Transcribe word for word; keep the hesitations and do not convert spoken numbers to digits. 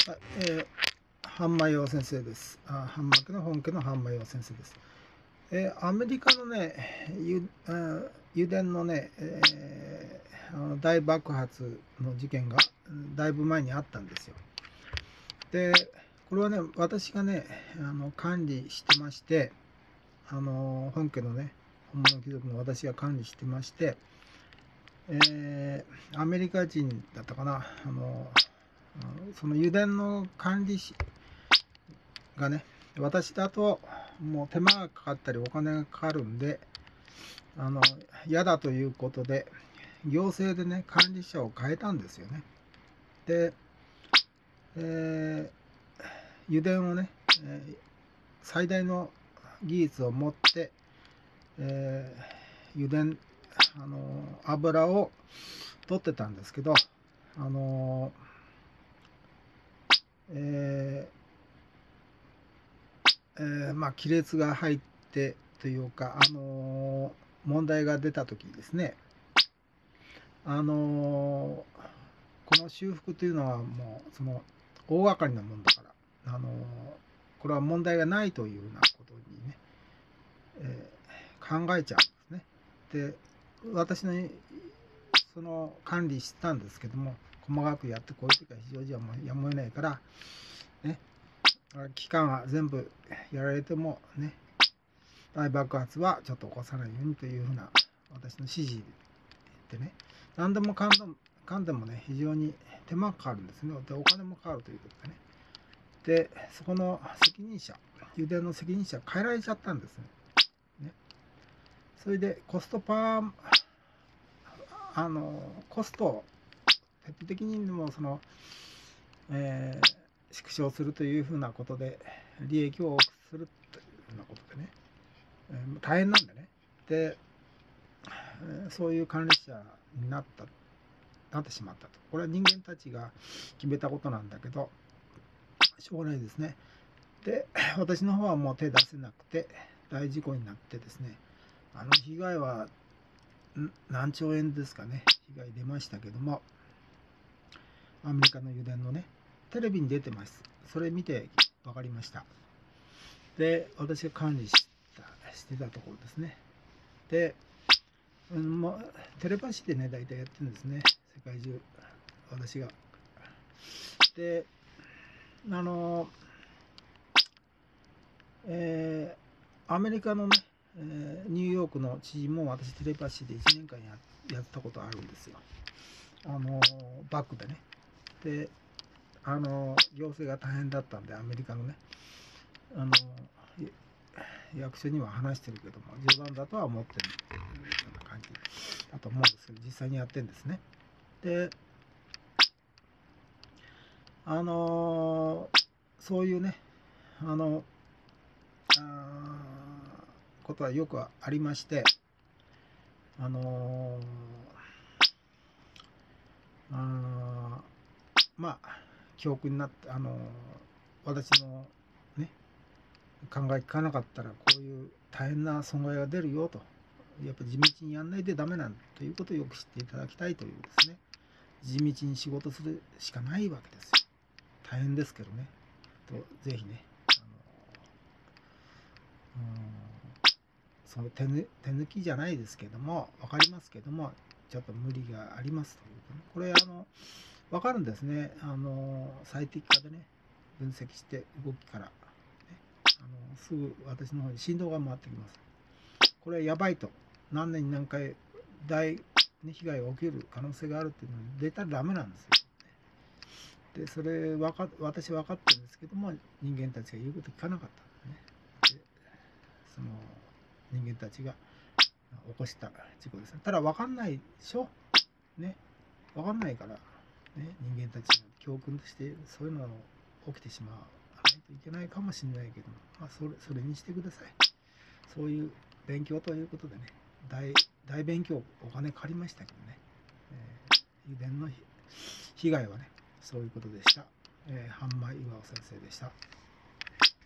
はい、えー、半間洋先生です。あ、半間家の本家の半間洋先生です。えー、アメリカのね、ゆ油田のね、えー、あの大爆発の事件がだいぶ前にあったんですよ。で、これはね、私がね、あの管理してまして、あの本家のね、本物貴族の私が管理してまして、えー、アメリカ人だったかな、あのその油田の管理士がね、私だともう手間がかかったりお金がかかるんで、あの嫌だということで行政でね管理者を変えたんですよね。で、えー、油田をね、えー、最大の技術を持って、えー、油田あの油を取ってたんですけど、あのえーえー、まあ亀裂が入ってというか、あのー、問題が出た時ですね、あのー、この修復というのはもうその大掛かりなもんだから、あのー、これは問題がないというようなことにね、えー、考えちゃうんですね。で、私のその管理したんですけども、細かくやってこういう時は非常時はもうやむを得ないからね、期間は全部やられてもね、大爆発はちょっと起こさないようにというふうな私の指示でね、何でもかんでもかんでもね、非常に手間がかかるんですね。で、お金もかかるということでね。で、そこの責任者、油田の責任者変えられちゃったんですね。ね、それでコストパー、あの、コストを徹底的にでもその、えー、縮小するというふうなことで、利益を多くするというふうなことでね、えー、大変なんでね。で、そういう管理者になったなってしまったと。これは人間たちが決めたことなんだけど、しょうがないですね。で、私の方はもう手出せなくて大事故になってですね、あの被害は何兆円ですかね、被害出ましたけども、アメリカの油田のね、テレビに出てます。それ見て分かりました。で、私が管理したしてたところですね。で、うん、まあ、テレパシーでね、大体やってるんですね、世界中、私が。で、あの、えー、アメリカのね、えー、ニューヨークの知事も私テレパシーでいちねんかん や, やったことあるんですよ。あのバックでね。で、あの行政が大変だったんで、アメリカのね、あの役所には話してるけども、冗談だとは思ってるっていうような感じだと思うんですけど、実際にやってるんですね。で、あのそういうね、あのあことはよくありまして、あのー、あまあ教訓になって、あのー、私のね考え聞かなかったらこういう大変な損害が出るよと、やっぱ地道にやんないでダメなんだということをよく知っていただきたいというですね、地道に仕事するしかないわけですよ。大変ですけどね、とぜひね、あのー、その 手, ぬ手抜きじゃないですけども、分かりますけども、ちょっと無理がありますというかね、これあの分かるんですね。あの最適化でね、分析して動きから、ね、あのすぐ私の方に振動が回ってきます。これやばいと、何年に何回大、ね、被害が起きる可能性があるっていうのに出たらダメなんですよ。で、それ分か私分かってるんですけども、人間たちが言うこと聞かなかったんですね。で、その人間たちが起こした事故ですね。ただ分かんないでしょ、ね、分かんないから、ね、人間たちの教訓としてそういうのが起きてしまわないといけないかもしれないけども、まあ、それそれにしてください。そういう勉強ということでね、大大勉強お金借りましたけどね、えー、油田の被害はねそういうことでした。えー、半間岩尾先生でした。